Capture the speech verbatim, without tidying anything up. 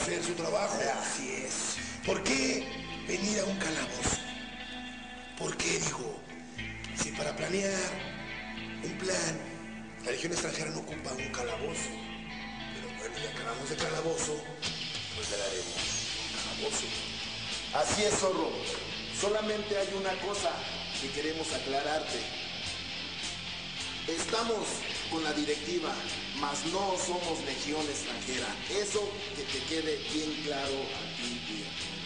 hacer su trabajo. Así es. ¿Por qué venir a un calabozo? ¿Por qué, digo? Si para planear un plan, la Legión extranjera no ocupa un calabozo. Pero bueno, ya acabamos de calabozo, pues le daremos calabozo. Así es, zorro. Solamente hay una cosa que queremos aclararte. Estamos con la directiva, mas no somos Legión extranjera. Eso que te quede bien claro a ti y a ti.